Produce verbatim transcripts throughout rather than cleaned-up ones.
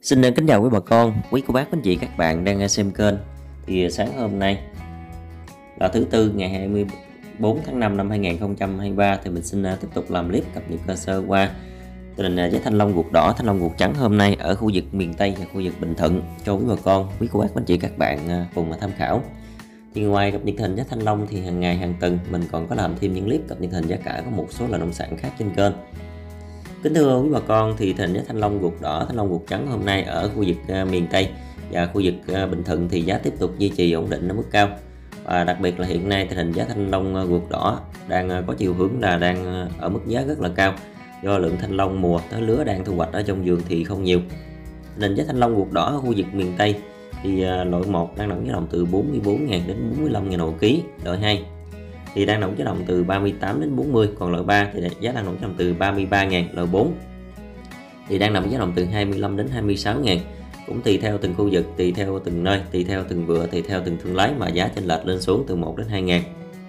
Xin ờ, kính chào quý bà con, quý cô bác, quý anh chị, các bạn đang ờ, xem kênh. Thì sáng hôm nay là thứ tư ngày hai mươi bốn tháng năm năm hai nghìn không trăm hai mươi ba thì mình xin ờ, tiếp tục làm clip cập nhật cơ sơ qua tình hình ờ, giá thanh long ruột đỏ, thanh long ruột trắng hôm nay ở khu vực miền Tây và khu vực Bình Thuận cho quý bà con, quý cô bác, quý anh chị, các bạn ờ, cùng mà tham khảo. Thì ngoài cập nhật hình giá thanh long thì hàng ngày hàng tuần mình còn có làm thêm những clip cập nhật hình giá cả của một số loại nông sản khác trên kênh. Kính thưa quý bà con, thì tình hình giá thanh long ruột đỏ, thanh long ruột trắng hôm nay ở khu vực uh, miền Tây và khu vực uh, Bình Thuận thì giá tiếp tục duy trì ổn định ở mức cao. Và đặc biệt là hiện nay tình hình giá thanh long uh, ruột đỏ đang uh, có chiều hướng là đang uh, ở mức giá rất là cao, do lượng thanh long mùa tới lứa đang thu hoạch ở trong vườn thì không nhiều. Tình hình giá thanh long ruột đỏ ở khu vực miền Tây thì uh, loại một đang nằm giá đồng từ bốn mươi bốn nghìn đến bốn mươi lăm nghìn một ký, loại hai thì đang nằm giá đồng từ ba mươi tám đến bốn mươi, còn loại ba thì giá đang nằm giá đồng từ ba mươi ba nghìn, loại bốn thì đang nằm giá đồng từ hai mươi lăm đến hai mươi sáu nghìn. Cũng tùy theo từng khu vực, tùy theo từng nơi, tùy theo từng vựa, tùy theo từng thương lái mà giá chênh lệch lên xuống từ một đến hai nghìn.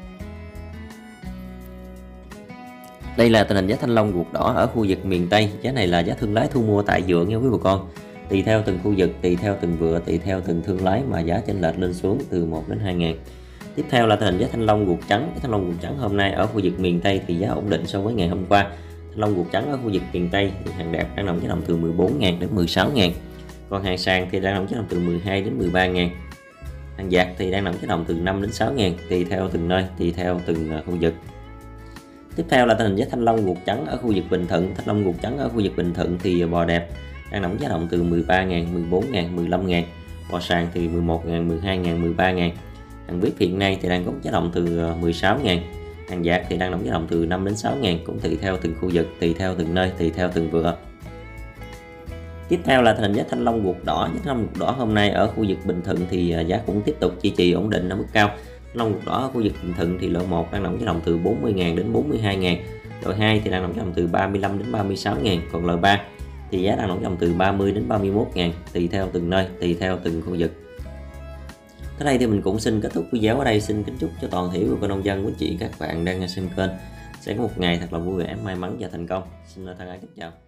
Đây là tình hình giá thanh long ruột đỏ ở khu vực miền Tây, giá này là giá thương lái thu mua tại vựa nha quý bà con. Tùy theo từng khu vực, tùy theo từng vựa, tùy theo từng thương lái mà giá chênh lệch lên xuống từ một đến hai nghìn. Tiếp theo là tình hình giá thanh long ruột trắng. Thanh long ruột trắng hôm nay ở khu vực miền Tây thì giá ổn định so với ngày hôm qua. Thanh long ruột trắng ở khu vực miền Tây thì hàng đẹp đang nằm giá đồng từ mười bốn nghìn đến mười sáu nghìn. Còn hàng sàn thì đang nằm giá đồng từ mười hai đến mười ba nghìn. Hàng dạt thì đang nằm giá đồng từ năm đến sáu nghìn, tùy theo từng nơi, tùy theo từng khu vực. Tiếp theo là tình hình giá thanh long ruột trắng ở khu vực Bình Thuận. Thanh long ruột trắng ở khu vực Bình Thuận thì bò đẹp đang nằm giá đồng từ mười ba nghìn, mười bốn nghìn, mười lăm nghìn. Bò sàn thì mười một nghìn, mười hai nghìn, mười ba nghìn. Hàng vip hiện nay thì đang có giá đồng từ mười sáu nghìn. Hàng dạt thì đang nằm giá đồng từ năm đến sáu nghìn, cũng tùy theo từng khu vực, tùy theo từng nơi, tùy theo từng vựa. Tiếp theo là tình hình giá thanh long ruột đỏ. Giá thanh long ruột đỏ hôm nay ở khu vực Bình Thuận thì giá cũng tiếp tục duy trì ổn định ở mức cao. Thanh long ruột đỏ ở khu vực Bình Thuận thì loại một đang nằm giá đồng từ bốn mươi nghìn đến bốn mươi hai nghìn. Loại hai thì đang nằm giá đồng từ ba mươi lăm đến ba mươi sáu nghìn, còn loại ba thì giá đang nằm giá đồng từ ba mươi đến ba mươi mốt nghìn, tùy theo từng nơi, tùy theo từng khu vực. Tới đây thì mình cũng xin kết thúc video ở đây. Xin kính chúc cho toàn thể bà nông dân, quý chị, các bạn đang xem kênh sẽ có một ngày thật là vui vẻ, may mắn và thành công. Xin thân ái kính chào.